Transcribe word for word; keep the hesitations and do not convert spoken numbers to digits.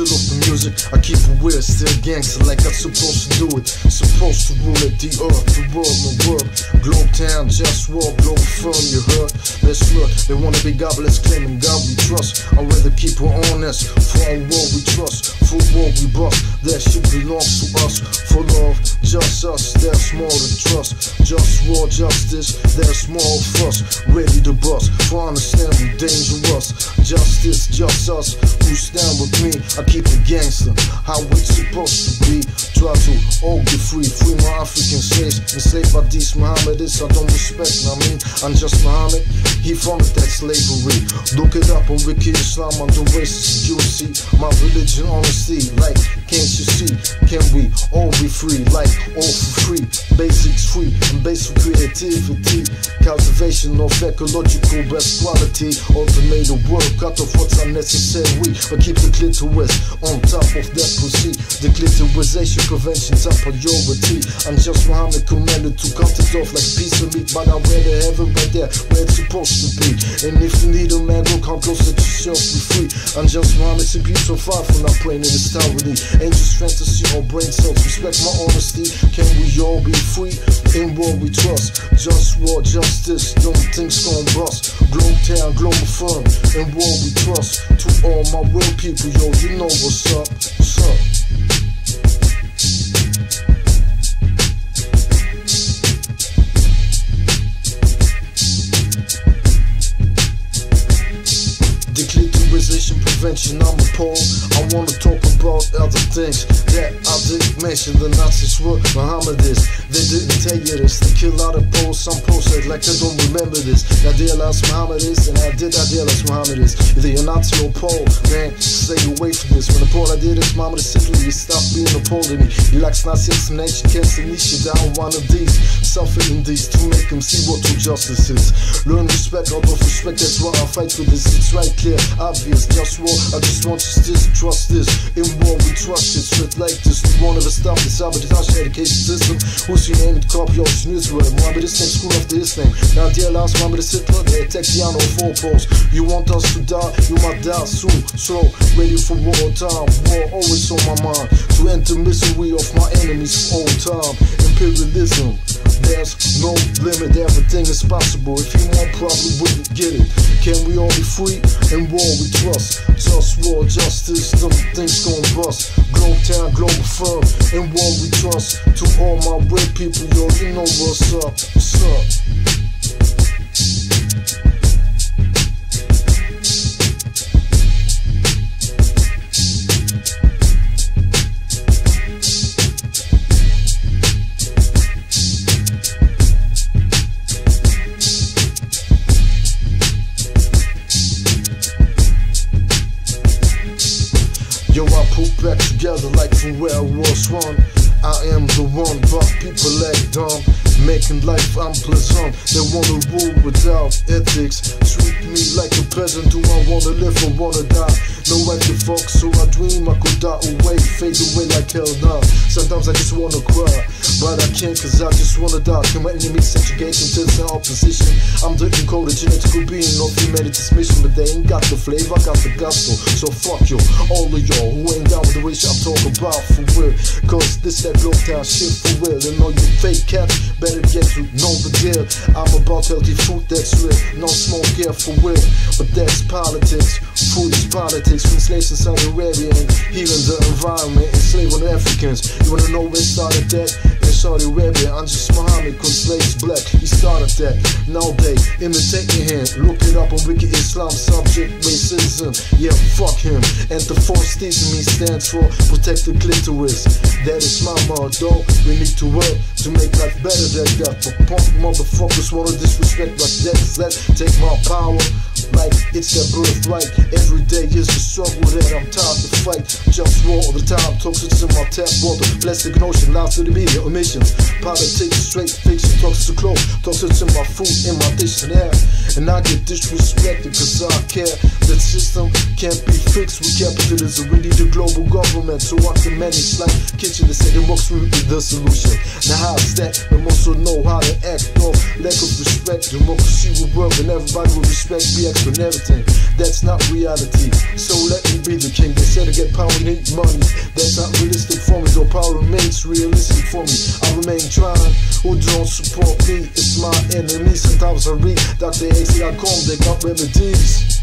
of the music, I keep it weird, still gangster like I'm supposed to do it. Supposed to rule it, the earth, the world, my world. Globetown, JustWar, Globalfirm, you heard? Let's look, they wanna be godless, claiming God we trust. I'd rather keep it honest, for our world we trust, for war we bust. That shit belongs to us, for love, just us, there's more to trust. JustWar, justice, there's more of us, ready to bust, for understand we dangerous. Justice, just us, who stand with me. I keep it gangster, how it's supposed to be. Try to all get free, free my African slaves, enslaved by these Mohammedists I don't respect, I mean, I'm just Muhammad, he founded that slavery. Look it up on Wiki Islam, I'm the racist, you see, my religion, honesty, like, can't you see, can we all be free, like, all for free, basics free, and basic creativity, cultivation of ecological best quality, automated world, cut off what's unnecessary, but keep the clitoris on top of that pussy, the clitorisation prevention top priority. I'm just Muhammad commanded to cut it off like a piece of meat, but I wear the heaven right there where it's supposed to be. And if you need a man, go come close, let yourself be free. I'm just Muhammad, simply so far from not praying in this towerly. Angels fantasy or brain cells, respect my honesty. Can we all be free in what we trust? JustWar, justice, them things gon' bust. Globetown, Globalfirm, in what we trust. To all my real people, yo, you know what's up, what's up. Prevention, I'm appalled. I wanna talk about other things that I didn't mention. The Nazis were Mohammedists. They didn't tell you this. They kill out of Poles. Some Poles said like they don't remember this. I realized Mohammedists, and I did I realize Mohammedists. Either you're Nazi or Pole, man, stay away from this. When the Pole I did this, Mohammed is Italy, you stop being a Pole to me. He likes Nazis and ancient cats and niche down one of these. Suffering these to make them see what true justice is. Learn respect out of respect, that's why I fight for this. It's right clear, obvious, just war. I just want justice, trust this. In war we trust it, straight like this. We won't ever stop the sabotage education system. Who's your name? Copy option Israel. Mohammed is name, school after his name. Now dear last Mohammed is Hitler, they attack the honor of four poles. You want us to die, you might die soon. So, ready for war time, war always on my mind. To end the misery of my enemies for all time. Imperialism, there's no limit, everything is possible. If you want, probably wouldn't get it. Can we all be free? In war we trust. JustWar, justice, them things gon' bust. Globetown, Globalfirm, in war we trust. To all my real people, yo, you know what's up, what's up. Yo, I put back together like from where I was one. I am the one, but people act dumb, making life unpleasant. They wanna rule without ethics, treat me like a peasant. Do I wanna live or wanna die? No right to fuck, so I dream I could die away, fade away like hell now. Sometimes I just wanna cry, but I can't cause I just wanna die. Can my enemies subjugate into the opposition? I'm the encoded genetical being of humanity's mission, but they ain't got the flavor, I got the gospel. So fuck you, all of y'all who ain't down with the wish I'm talking about for real. Cause this that Globetown shit for real. And all you fake cats better get to know the deal. I'm about healthy food that's real, no smoke here for real. But that's politics, food is politics. From slaves in Saudi Arabia and healing the environment, enslaving the Africans. You wanna know where it started that? In Saudi Arabia, I'm just Muhammad, cause slaves black, he started that. Now they imitate him, look it up on Wiki Islam, subject racism. Yeah, fuck him. And the force teaching me stands for protect the clitoris. That is my motto. We need to work to make life better than that. But punk motherfuckers wanna disrespect like that. Let's take my power like it's their birthright. Every day is a struggle that I'm tired to fight. JustWar all the time, toxic in my tap water. Plastic notion, lies to the media, omissions. Politics, straight fiction, toxic to clothes. Toxic in my food, in my dish and air. And I get disrespected cause I care. That system can't be fixed with capitalism. We need a global government so I can manage like kitchen. They say democracy is the solution. Now how's that? We also know how to act off lack of respect. Democracy will work and everybody will respect. Be and everything. That's not reality, so let me be the king. They said to get power and need money. That's not realistic for me, though power remains realistic for me. I remain trying, who don't support me, it's my enemy. Sometimes I read Doctor X dot com, they got remedies.